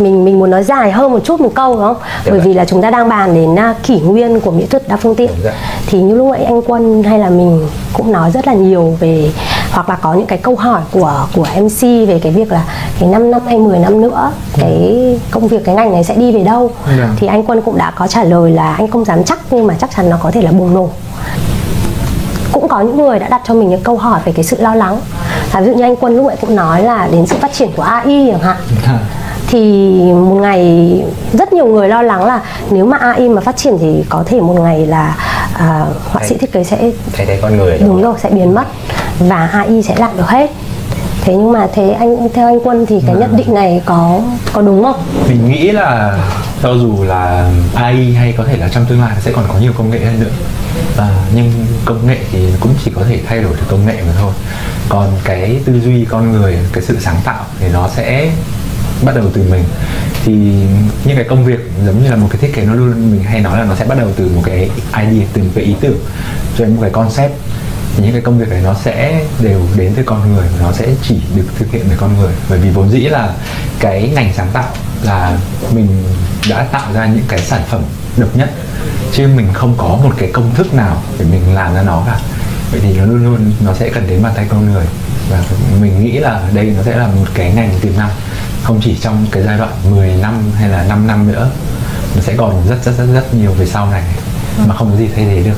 mình muốn nói dài hơn một chút một câu đúng không? Bởi vì là chúng ta đang bàn đến kỷ nguyên của mỹ thuật đa phương tiện. Thì như lúc nãy anh Quân hay là mình cũng nói rất là nhiều về, hoặc là có những cái câu hỏi của MC về cái việc là cái 5 năm hay 10 năm nữa cái công việc, cái ngành này sẽ đi về đâu. Thì anh Quân cũng đã có trả lời là anh không dám chắc nhưng mà chắc chắn nó có thể là bùng nổ. Cũng có những người đã đặt cho mình những câu hỏi về cái sự lo lắng. Ví dụ như anh Quân lúc nãy cũng nói là đến sự phát triển của AI chẳng hạn. Thì một ngày rất nhiều người lo lắng là nếu mà AI mà phát triển thì có thể một ngày là họa sĩ thiết kế sẽ thay thế con người. Đúng rồi, sẽ biến mất và AI sẽ làm được hết. Thế nhưng mà theo anh Quân thì cái nhận định này có đúng không? Mình nghĩ là cho dù là AI hay có thể là trong tương lai sẽ còn có nhiều công nghệ hơn nữa, nhưng công nghệ thì cũng chỉ có thể thay đổi được công nghệ mà thôi. Còn cái tư duy con người, cái sự sáng tạo thì nó sẽ bắt đầu từ mình. Thì những cái công việc giống như là một cái thiết kế, nó luôn mình hay nói là nó sẽ bắt đầu từ một cái idea, từ một cái ý tưởng cho đến một cái concept. Thì những cái công việc này nó sẽ đều đến từ con người, nó sẽ chỉ được thực hiện bởi con người. Bởi vì vốn dĩ là cái ngành sáng tạo là mình đã tạo ra những cái sản phẩm độc nhất, chứ mình không có một cái công thức nào để mình làm ra nó cả. Vậy thì nó luôn luôn nó sẽ cần đến bàn tay con người. Và mình nghĩ là đây nó sẽ là một cái ngành tiềm năng, không chỉ trong cái giai đoạn 10 năm hay là 5 năm nữa, nó sẽ còn rất nhiều về sau này mà không có gì thay thế được.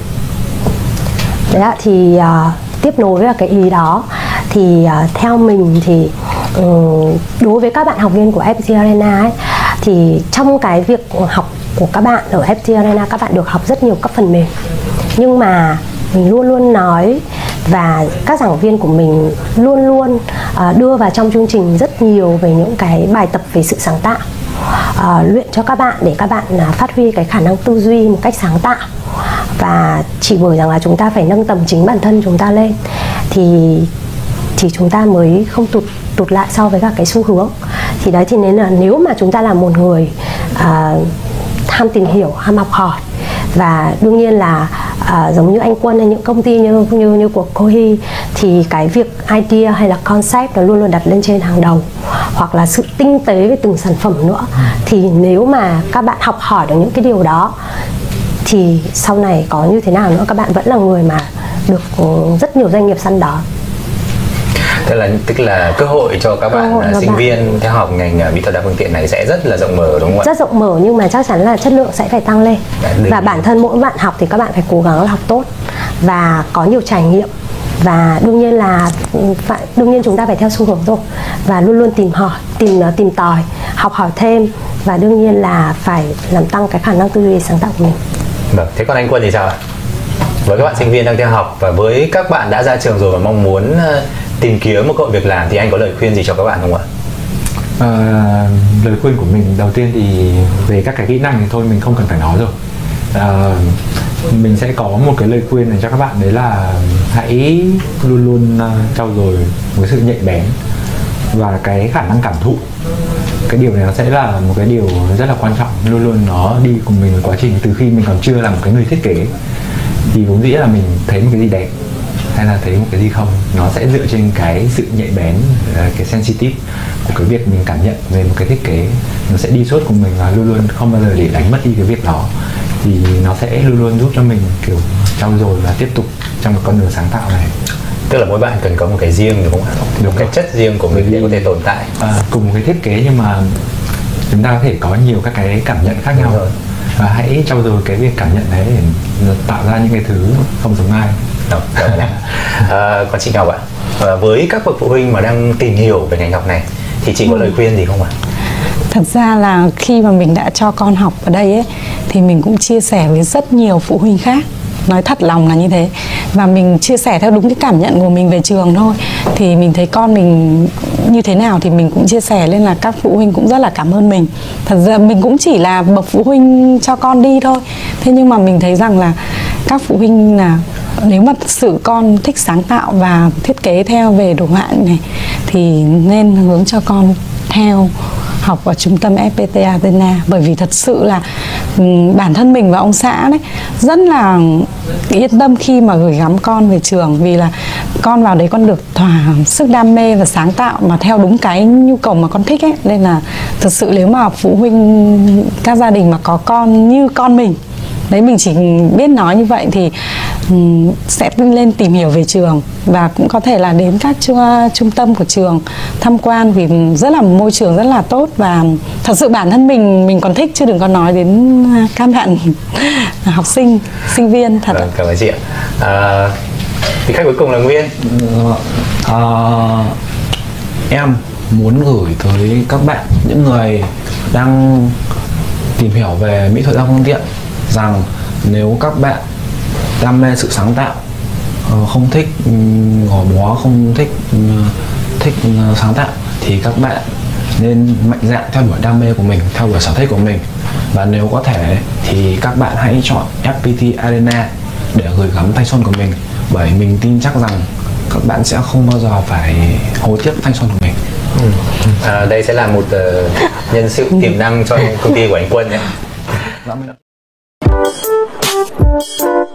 Đấy ạ, thì tiếp nối với cái ý đó thì theo mình thì đối với các bạn học viên của FPT Arena ấy, thì trong cái việc học của các bạn ở FPT Arena, các bạn được học rất nhiều các phần mềm. Nhưng mà mình luôn luôn nói và các giảng viên của mình luôn luôn đưa vào trong chương trình rất nhiều về những cái bài tập về sự sáng tạo, luyện cho các bạn để các bạn phát huy cái khả năng tư duy một cách sáng tạo. Và chỉ bởi rằng là chúng ta phải nâng tầm chính bản thân chúng ta lên thì chúng ta mới không tụt lại so với các cái xu hướng. Thì đấy, thì nên là nếu mà chúng ta là một người ham tìm hiểu, ham học hỏi, và đương nhiên là giống như anh Quân hay những công ty như của Cohi, thì cái việc idea hay là concept nó luôn luôn đặt lên trên hàng đầu, hoặc là sự tinh tế về từng sản phẩm nữa. Thì nếu mà các bạn học hỏi được những cái điều đó thì sau này có như thế nào nữa, các bạn vẫn là người mà được rất nhiều doanh nghiệp săn đón. Tức là cơ hội cho các bạn sinh viên theo học ngành mỹ thuật đa phương tiện này sẽ rất là rộng mở, đúng không ạ? Rất rộng mở, nhưng mà chắc chắn là chất lượng sẽ phải tăng lên. Và bản thân mỗi bạn học thì các bạn phải cố gắng là học tốt và có nhiều trải nghiệm. Và đương nhiên chúng ta phải theo xu hướng rồi, và luôn luôn tìm tòi, học hỏi thêm, và đương nhiên là phải làm tăng cái khả năng tư duy sáng tạo của mình. Vâng, thế còn anh Quân thì sao ạ? Với các bạn sinh viên đang theo học và với các bạn đã ra trường rồi và mong muốn tìm kiếm một cơ hội việc làm thì anh có lời khuyên gì cho các bạn không ạ? Lời khuyên của mình đầu tiên thì về các cái kỹ năng thì thôi mình không cần phải nói rồi. Mình sẽ có một cái lời khuyên này cho các bạn, đấy là hãy luôn luôn trau dồi một sự nhạy bén và cái khả năng cảm thụ. Cái điều này nó sẽ là một cái điều rất là quan trọng, luôn luôn nó đi cùng mình quá trình từ khi mình còn chưa là một cái người thiết kế. Thì vốn dĩ là mình thấy một cái gì đẹp hay là thấy một cái gì không, nó sẽ dựa trên cái sự nhạy bén, cái sensitive của cái việc mình cảm nhận về một cái thiết kế. Nó sẽ đi suốt cùng mình và luôn luôn không bao giờ để đánh mất đi cái việc đó. Thì nó sẽ luôn luôn giúp cho mình kiểu trau dồi và tiếp tục trong một con đường sáng tạo này. Tức là mỗi bạn cần có một cái riêng, đúng không ạ? Đúng, cái chất riêng của mình để có thể tồn tại. Cùng một cái thiết kế nhưng mà chúng ta có thể có nhiều các cái cảm nhận khác nhau. Và hãy trau dồi cái việc cảm nhận đấy để tạo ra những cái thứ không giống ai. Còn chị Ngọc ạ, với các bậc phụ huynh mà đang tìm hiểu về ngành học này thì chị có lời khuyên gì không ạ? Thật ra là khi mà mình đã cho con học ở đây ấy, thì mình cũng chia sẻ với rất nhiều phụ huynh khác. Nói thật lòng là như thế. Và mình chia sẻ theo đúng cái cảm nhận của mình về trường thôi. Thì mình thấy con mình như thế nào thì mình cũng chia sẻ, nên là các phụ huynh cũng rất là cảm ơn mình. Thật ra mình cũng chỉ là bậc phụ huynh cho con đi thôi. Thế nhưng mà mình thấy rằng là các phụ huynh là nếu mà thực sự con thích sáng tạo và thiết kế theo về đồ họa này thì nên hướng cho con theo học ở trung tâm FPT Arena. Bởi vì thật sự là bản thân mình và ông xã đấy rất là yên tâm khi mà gửi gắm con về trường, vì là con vào đấy con được thỏa sức đam mê và sáng tạo mà theo đúng cái nhu cầu mà con thích ấy. Nên là thực sự nếu mà phụ huynh, các gia đình mà có con như con mình đấy, mình chỉ biết nói như vậy thì sẽ lên tìm hiểu về trường và cũng có thể là đến các trung tâm của trường tham quan, vì rất là môi trường rất là tốt và thật sự bản thân mình còn thích, chứ đừng có nói đến các bạn học sinh, sinh viên thật. Vâng, cảm ơn chị ạ. Thì khách cuối cùng là Nguyên. Em muốn gửi tới các bạn, những người đang tìm hiểu về mỹ thuật đa phương tiện, rằng nếu các bạn đam mê sự sáng tạo, không thích gò bó, không thích sáng tạo, thì các bạn nên mạnh dạn theo đuổi đam mê của mình, theo đuổi sở thích của mình. Và nếu có thể thì các bạn hãy chọn FPT Arena để gửi gắm thanh xuân của mình, bởi mình tin chắc rằng các bạn sẽ không bao giờ phải hối tiếc thanh xuân của mình. Đây sẽ là một nhân sự tiềm năng cho công ty của anh Quân nhé. Dạ.